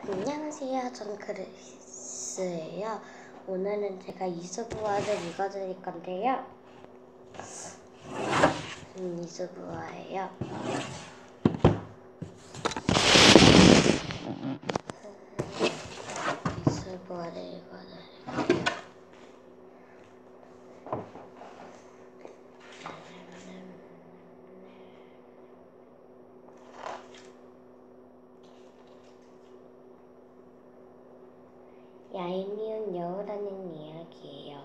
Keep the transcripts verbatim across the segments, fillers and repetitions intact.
안녕하세요. 전 크리스예요. 오늘은 제가 이수부화를 읽어드릴 건데요. 음, 이수부화예요. 이수부화를 읽어드릴 거예요. 얄미운 여우라는 이야기예요.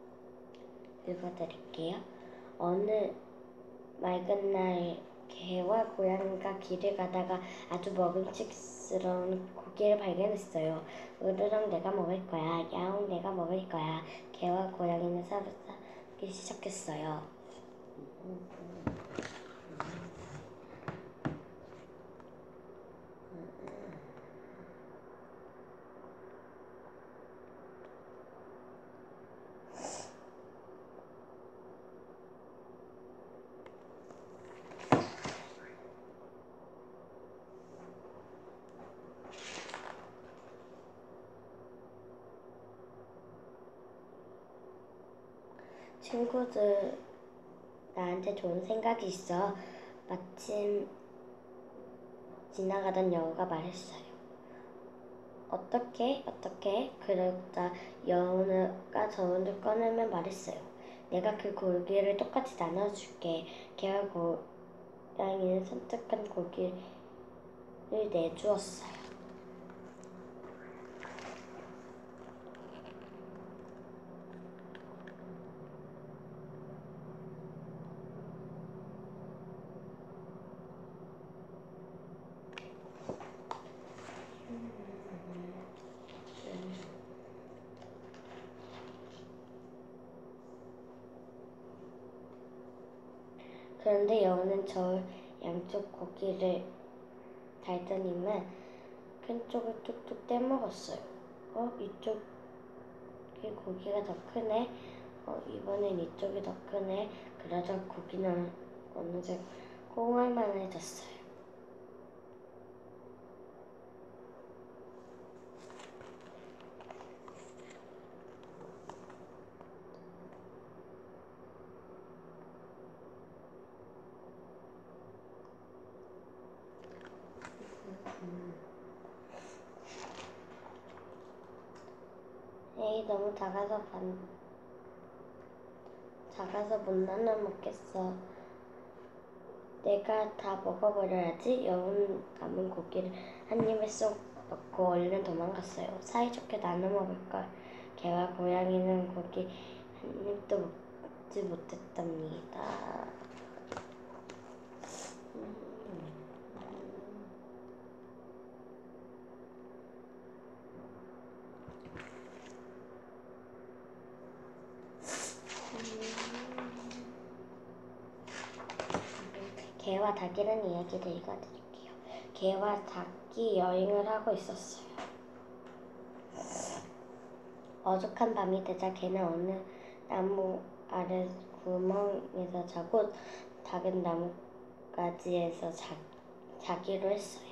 읽어드릴게요. 어느 맑은 날 개와 고양이가 길을 가다가 아주 먹음직스러운 고기를 발견했어요. 으르렁 내가 먹을 거야. 야옹 내가 먹을 거야. 개와 고양이는 서로 싸우기 시작했어요. 친구들, 나한테 좋은 생각이 있어. 마침 지나가던 여우가 말했어요. 어떻게? 어떻게? 그러자 여우가 저울을 꺼내며 말했어요. 내가 그 고기를 똑같이 나눠줄게. 개와 고양이는 선택한 고기를 내주었어요. 그런데 여우는 저울 양쪽 고기를 달더니만 큰 쪽을 뚝뚝 떼먹었어요. 어? 이쪽이 고기가 더 크네. 어? 이번엔 이쪽이 더 크네. 그러자 고기는 어느새 꽁알만해졌어요. 에이, 너무 작아서 반, 작아서 못 나눠 먹겠어. 내가 다 먹어버려야지. 여우는 남은 고기를 한 입에 쏙 넣고 얼른 도망갔어요. 사이좋게 나눠 먹을걸. 개와 고양이는 고기 한 입도 먹지 못했답니다. 개와 닭이라는 이야기를 읽어드릴게요. 개와 닭이 여행을 하고 있었어요. 어둑한 밤이 되자 개는 어느 나무 아래 구멍에서 자고 닭은 나뭇가지에서 자, 자기로 했어요.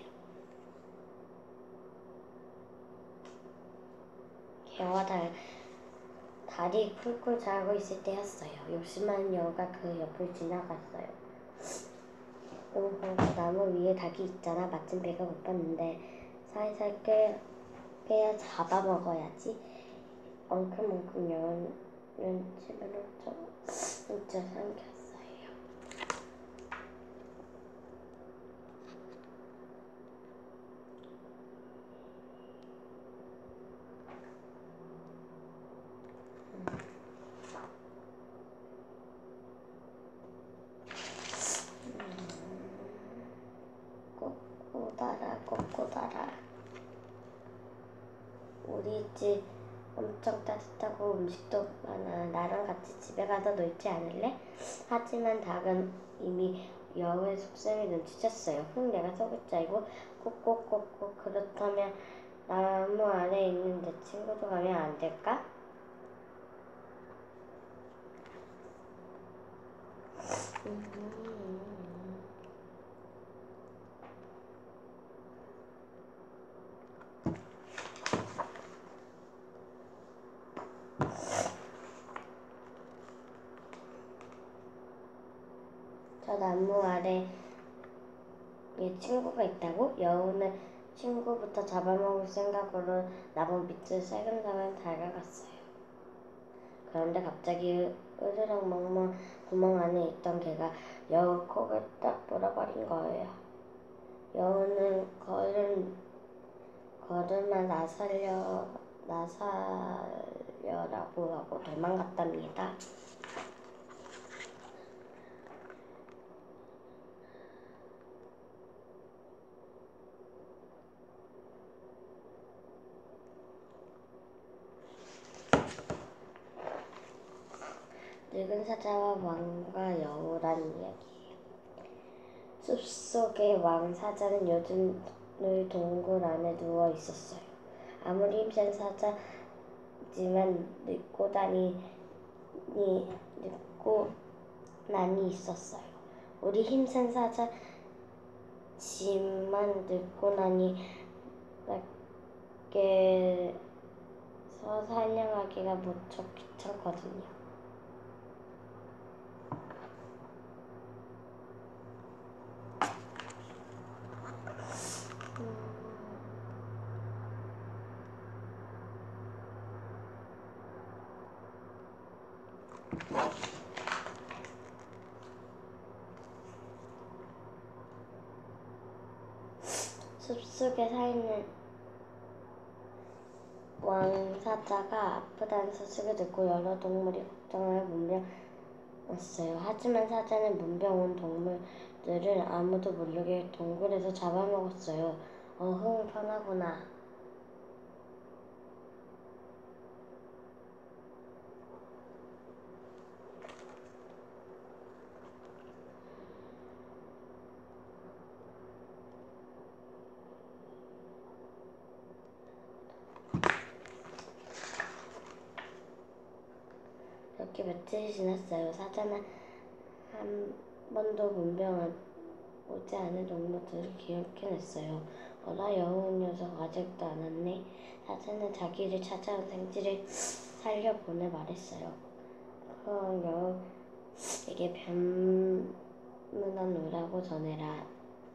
개와 닭, 달이 쿨쿨 자고 있을 때였어요. 욕심많은 여우가 그 옆을 지나갔어요. 오호, 나무 위에 닭이 있잖아. 마침 배가 고팠는데 살살 꿰, 꿰야 잡아먹어야지. 엉큼엉큼 여우는 집으로 혼자 삼켰어요. 꼬꼬달아 꼬꼬달아 우리 집 엄청 따뜻하고 음식도 많아. 나랑 같이 집에 가서 놀지 않을래? 하지만 닭은 이미 여우의 속셈을 눈치챘어요. 흠, 내가 속을 줄 알고 꼬꼬꼬꼬. 그렇다면 나무 아래에 있는 내 친구도 가면 안 될까? 저 나무 아래에 친구가 있다고? 여우는 친구부터 잡아먹을 생각으로 나무 밑을 살금살금 다가갔어요. 그런데 갑자기 으르렁 멍멍 구멍 안에 있던 개가 여우 코를 딱 물어버린 거예요. 여우는 걸음, 걸음아 나살려, 나살려라고 하고 도망갔답니다. 늙은 사자와 왕과 여우란 이야기예요. 숲속의 왕 사자는 요즘의 동굴 안에 누워 있었어요. 아무리 힘센 사자지만 늙고 나니 늙고 난이 있었어요. 우리 힘센 사자지만 늙고 나니 밖에서 사냥하기가 무척 귀찮거든요. 숲속에 살는 왕사자가 아프다는 소식을 듣고 여러 동물이 걱정하여 문병 왔어요. 하지만 사자는 문병 온 동물들을 아무도 모르게 동굴에서 잡아먹었어요. 어흥, 편하구나. 이렇게 며칠이 지났어요. 사자는 한 번도 문병 오지 않은 동물들을 기억해냈어요. 어라, 여우 녀석 아직도 안 왔네. 사자는 자기를 찾아온 생쥐를 살려보내 말했어요. 그럼 여우에게 변문안 오라고 전해라.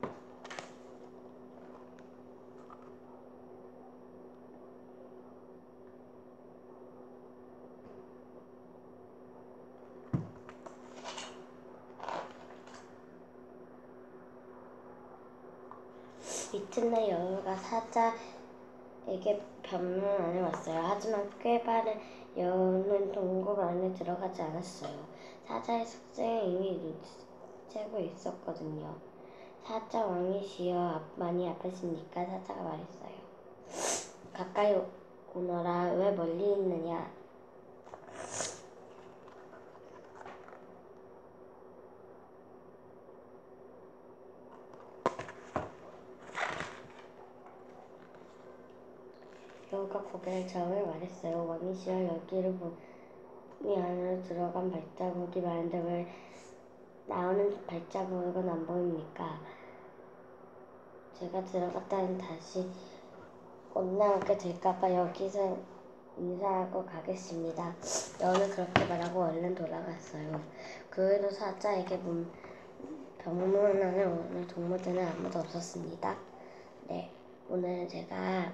이튿날 여우가 사자에게 변문안에 왔어요. 하지만 꽤 빠른 여우는 동굴 안에 들어가지 않았어요. 사자의 숙제는 이미 눈치채고 있었거든요. 사자 왕이시여, 많이 아프십니까? 사자가 말했어요. 가까이 오너라. 왜 멀리 있느냐? 여우가 고개를 저으며 말했어요. 왕이시여, 여기를 보니 안으로 들어간 발자국이 많은데 왜 나오는 발자국은 안 보입니까? 제가 들어갔다는 다시 못 나오게 될까봐 여기서 인사하고 가겠습니다. 여우는 그렇게 말하고 얼른 돌아갔어요. 그 후로 사자에게 문, 병문안에 오는 동물들은 아무도 없었습니다. 네, 오늘 제가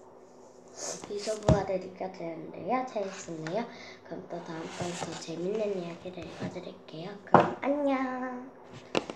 이소부화를 읽어드렸는데요. 재밌었네요. 그럼 또 다음번에 더 재밌는 이야기를 읽어드릴게요. 그럼 안녕.